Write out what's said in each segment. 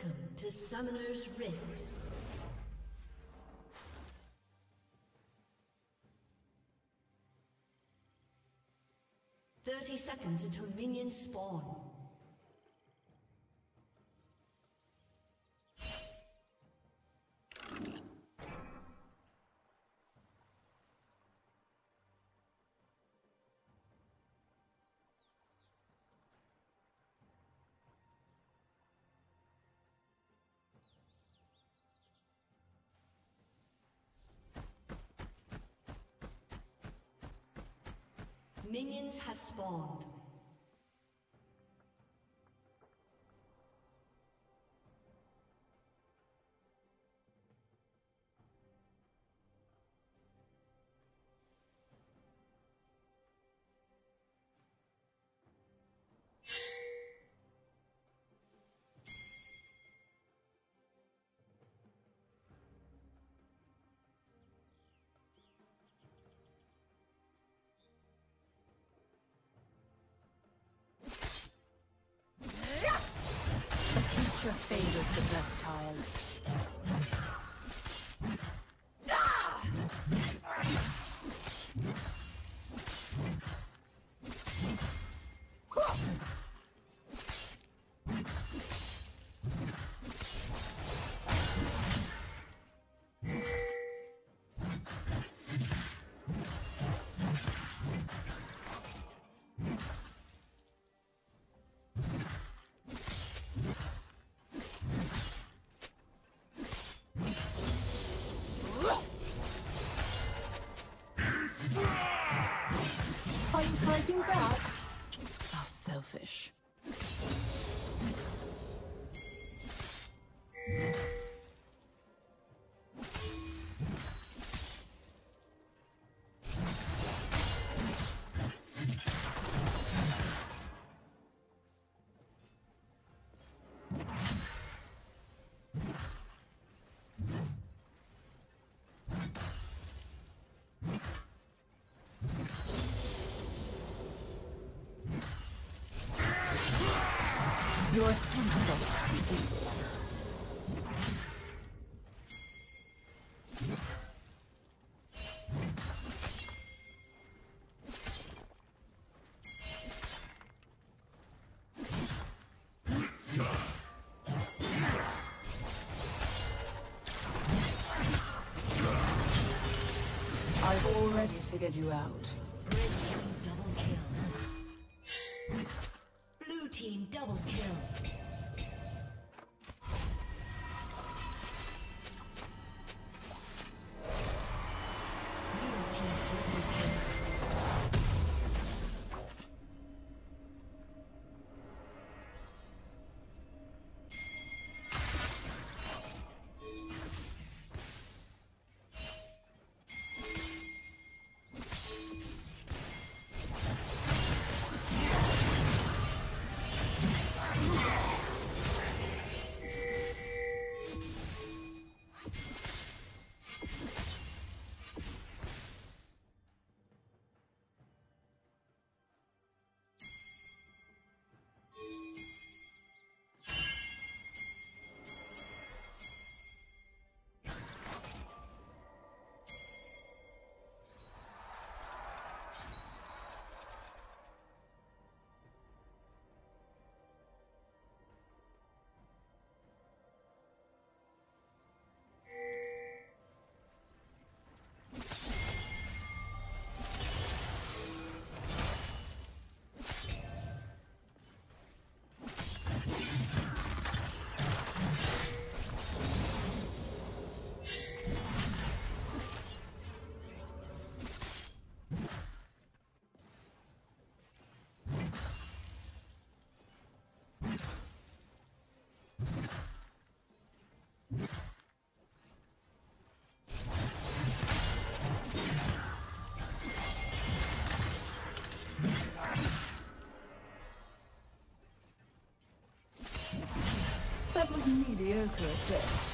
Welcome to Summoner's Rift. "30 seconds until minions spawn." Minions have spawned. Favors the versatile. Fighting back? How selfish. Your attempts are complete. I've already figured you out. Blue team double kill. That was mediocre at best.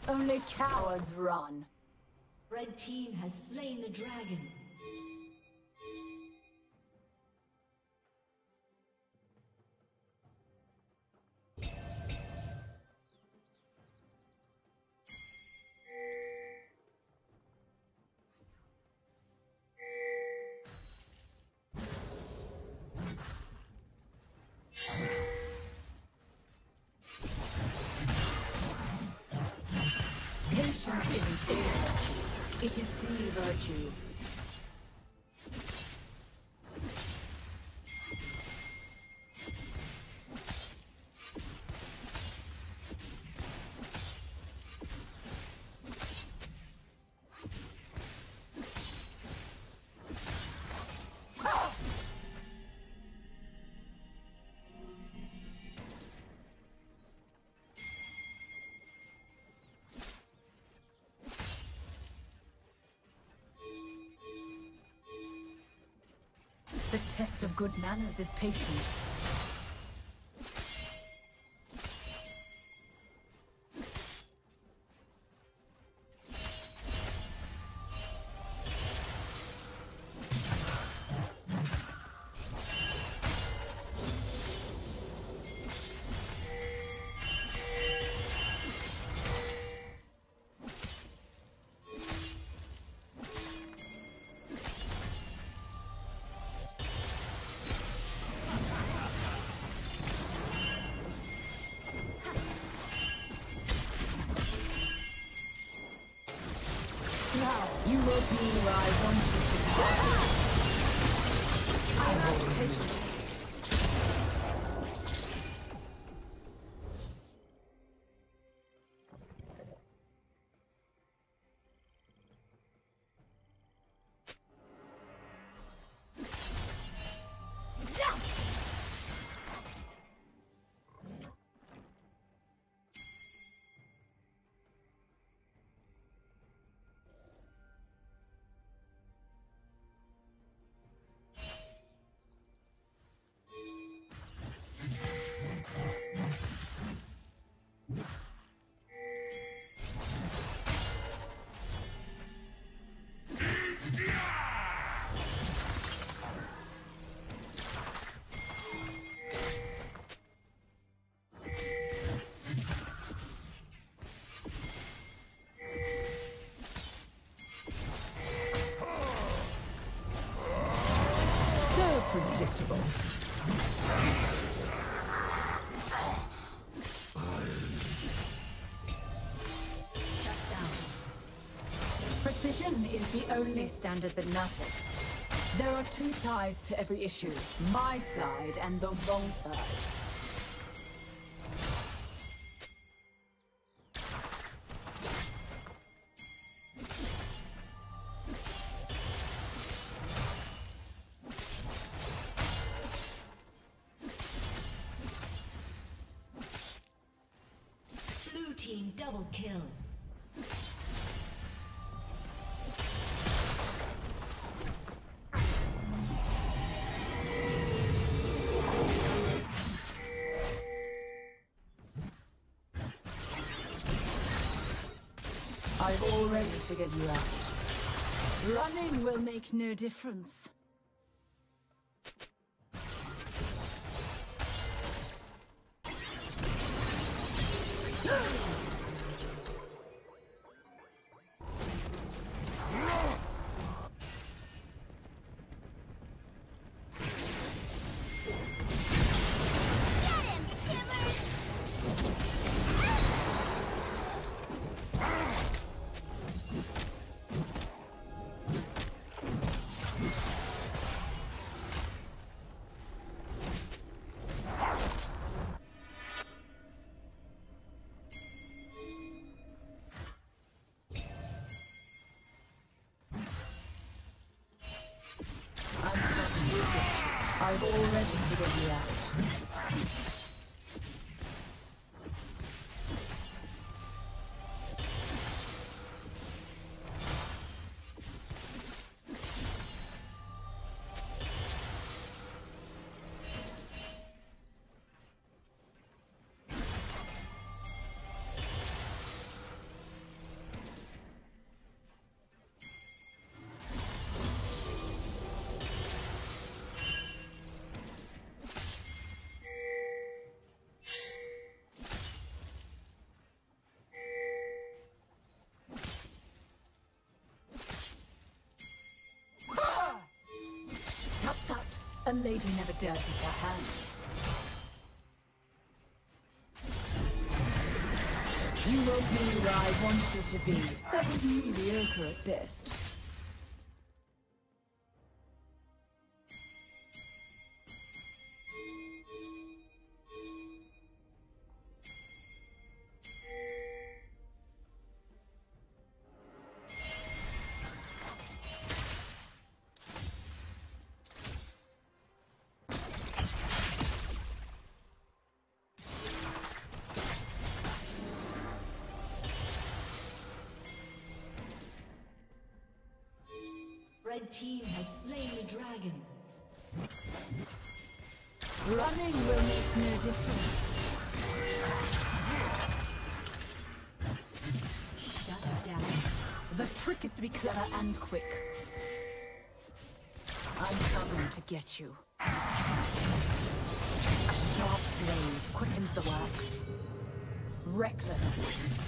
Only cowards run. Red team has slain the dragon. Patience isn't a virtue. It is the virtue. The test of good manners is patience. Now, you will be where I want you to be. I am out of patience. Predictable. Precision is the only standard that matters. There are two sides to every issue, my side and the wrong side. Team double kill. I've already figured you out. Running will make no difference. lady never dirties her hands. You won't be where I want you to be. That would be mediocre at best. Red team has slain the dragon. Running will make no difference. Shut down. The trick is to be clever and quick. I'm coming to get you. A sharp blade quickens the work. Reckless.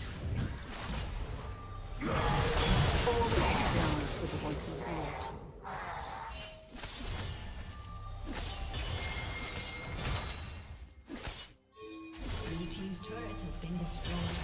Always down with the one who brought. Blue team's turret has been destroyed.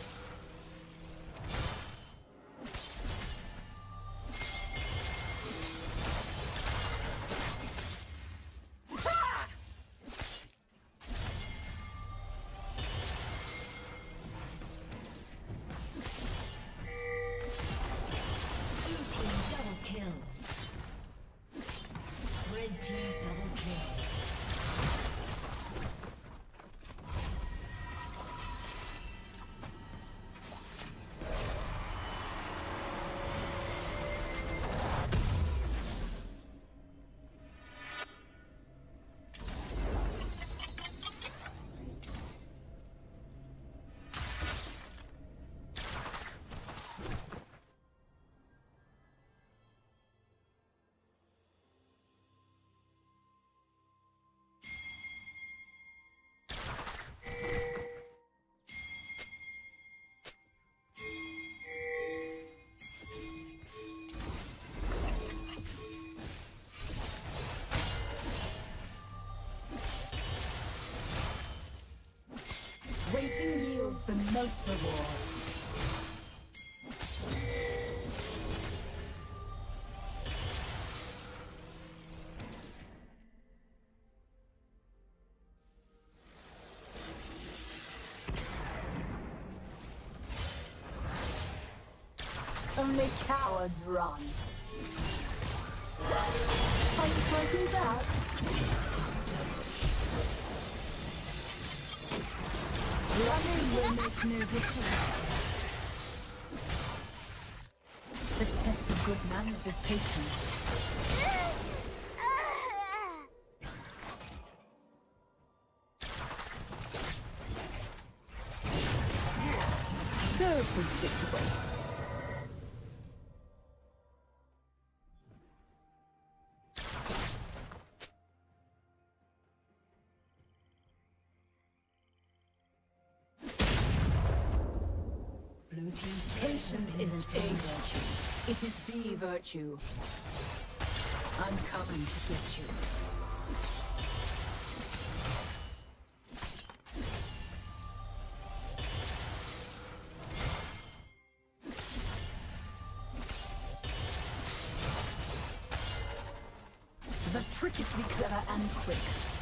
Waiting yields the most reward. Only cowards run. Are you fighting back? Running will make no difference. The test of good manners is patience. So predictable. Patience isn't a virtue. It is the virtue. I'm coming to get you. The trick is to be clever and quick.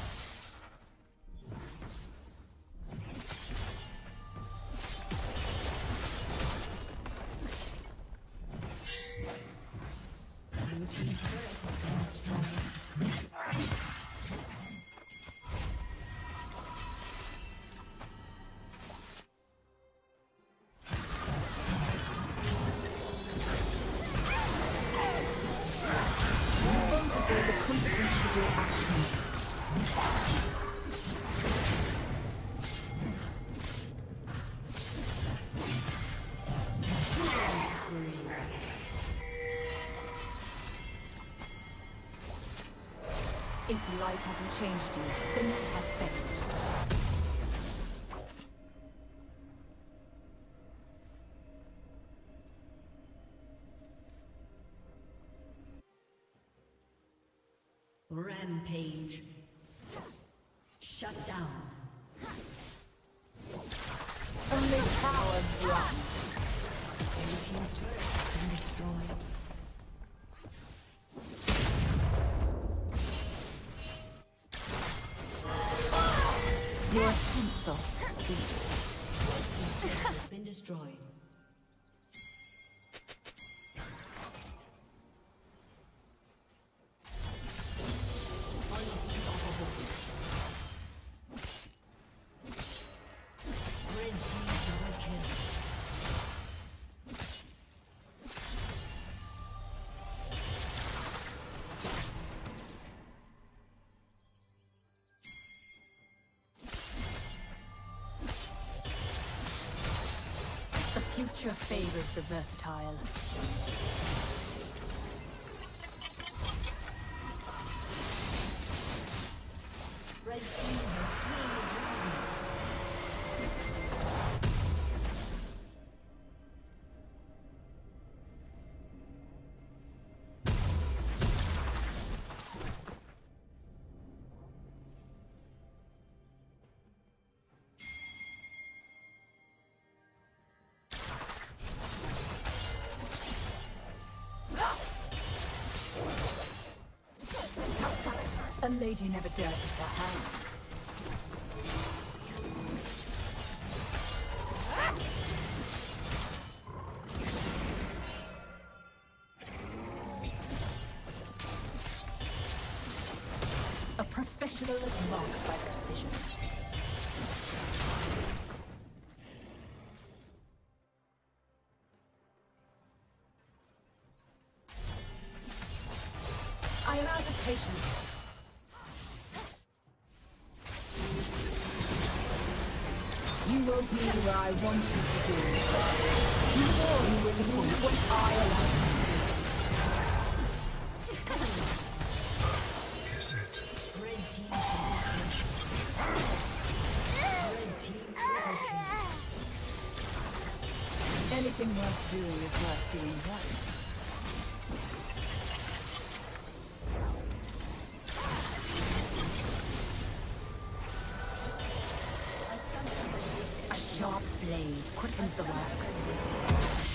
If life hasn't changed you, then you have failed. Rampage. Shut down. Only cowards run. Blue team's turret has been destroyed. Your tinsel. Has been destroyed. Future favors the versatile. Red team has slain the dragon. A lady never dirties her hands. A professional is marked by precision. I am out of patience. You won't be where I want you to be. You know you will do what I allow you to do. Is it? Red team Red team triple kill. Anything worth doing is worth doing right. A sharp blade quickens the work.